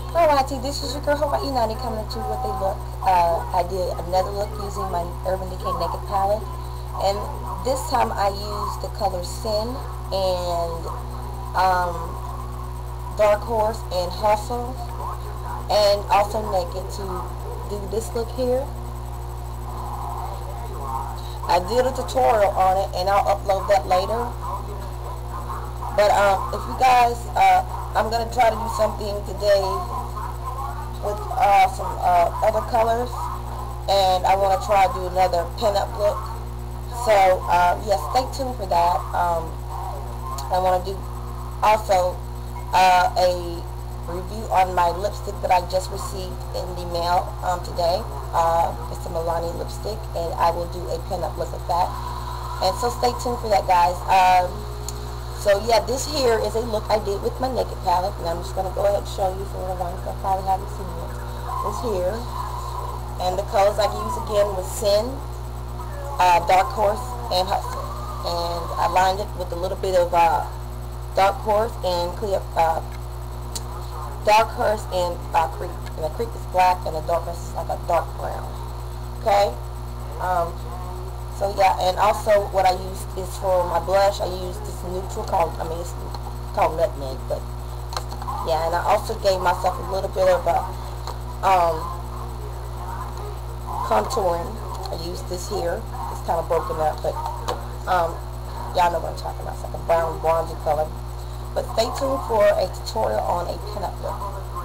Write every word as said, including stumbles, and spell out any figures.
Alrighty, this is your girl Hawaii Nani coming to you with a look. Uh, I did another look using my Urban Decay Naked palette, and this time I used the color Sin and um, Dark Horse and Hustle, and also Naked to do this look here. I did a tutorial on it, and I'll upload that later. But um, if you guys, uh, I'm gonna try to do something today with uh, some uh, other colors, and I want to try to do another pinup look. So uh, yes, stay tuned for that. Um, I want to do also uh, a review on my lipstick that I just received in the mail um, today. Uh, it's a Milani lipstick, and I will do a pinup look of that. And so stay tuned for that, guys. Um, so yeah, this here is a look I did with my Naked palette, and I'm just going to go ahead and show you for the ones that probably haven't seen it. This here, and the colors I used again was Sin, uh, Dark Horse, and Hustle. And I lined it with a little bit of uh, Dark Horse and Clear, uh, Dark Horse and uh, Creek. And the Creek is black, and the Dark Horse is like a dark brown. Okay. Um, so yeah, and also what I used is for my blush. I used this neutral called, I mean, it's called Nutmeg, but yeah. And I also gave myself a little bit of a um, contouring. I used this here. It's kind of broken up, but um, y'all know what I'm talking about. It's like a brown bronzy color. But stay tuned for a tutorial on a pinup look.